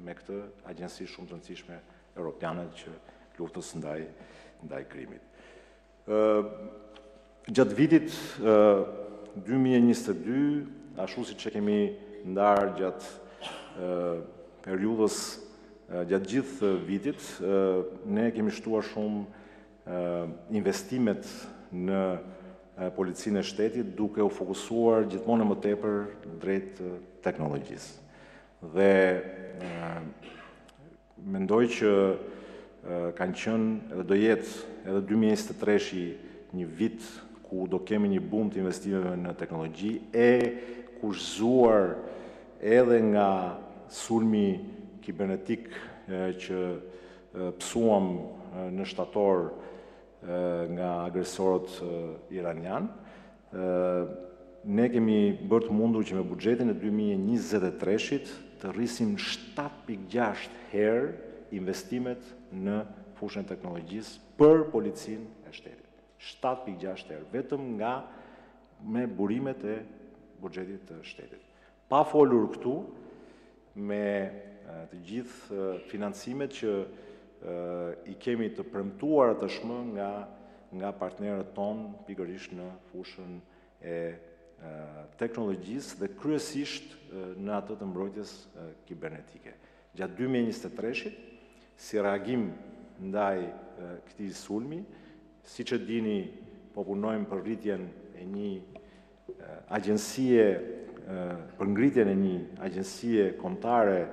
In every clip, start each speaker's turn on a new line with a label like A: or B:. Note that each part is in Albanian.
A: me këtë agjensi shumë të rëndësishme europiane që luftës ndaj krimit. Gjatë vitit 2022, ashtu si që kemi ndarë gjatë periudhës gjatë gjithë vitit, ne kemi shtuar shumë investimet në policinë e shtetit, duke u fokusuar gjithmonë më tepër drejt teknologjisë. Dhe mendoj që kanë qenë edhe do jetë edhe 2023 një vit ku do kemi një boom të investimeve në teknologji kushzuar edhe nga sulmi kibernetik që pësuam në shtator nga agresorët iranian. Ne kemi bërë të mundur që me buxhetin e 2023-shit të rrisim 7.6 herë investimet në fushën e teknologjisë për policinë e shtetit. 7.6 herë, vetëm nga me burimet e buxhetit të shtetit. Pa folur këtu me të gjithë financimet që i kemi të premtuar tashmë nga partnerët tonë pikërisht në fushën e teknologjisë dhe kryesisht në atë të mbrojtjes kibernetike. Gjatë 2023-shit, si reagim ndaj këtij sulmi, siç e dini, po punojmë për rritjen e një agjencie, për ngritjen e një agjencie kombëtare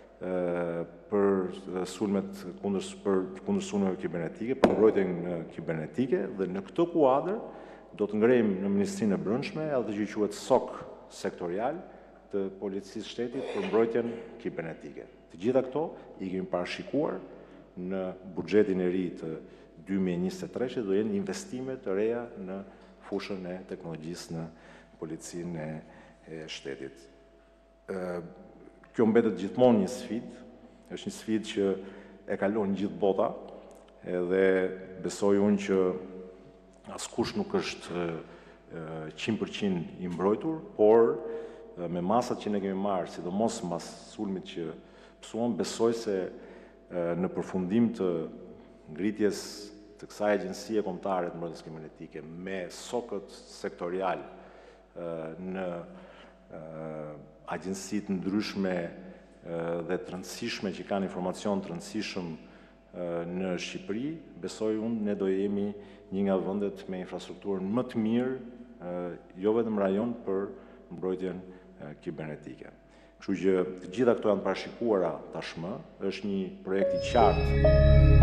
A: për sulmet kundër sulmeve kibernetike, për mbrojtjen kibernetike, dhe në këtë kuadër do të ngrejmë në Ministrinë e Brendshme edhe që quhet SOK sektorial të policisë shtetit për mbrojtjen kibernetike. Të gjitha këto i kemi parashikuar në buxhetin e ri të 2023 do jenë investime të reja në fushën e teknologjisë në policinë e shtetit. Kjo mbetet gjithmonë një sfidë, është një sfidë që e kalon gjithë bota, edhe besoj unë që askush nuk është 100% i mbrojtur, por me masat që ne kemi marrë, sidomos mas sulmit që pësuam, besoj se në përfundim të ngritjes të kësaj agjencie kombëtare të mbrojtjes kibernetike me sokët sektorial në agjensitë ndryshme dhe të rëndësishme që kanë informacion të rëndësishëm në Shqipëri, besoj unë ne do jemi një nga vendet me infrastrukturën më të mirë, jo vetëm rajon, për mbrojtjen kibernetike. Kështu që të gjitha këto janë parashikuara tashmë, është një projekt i qartë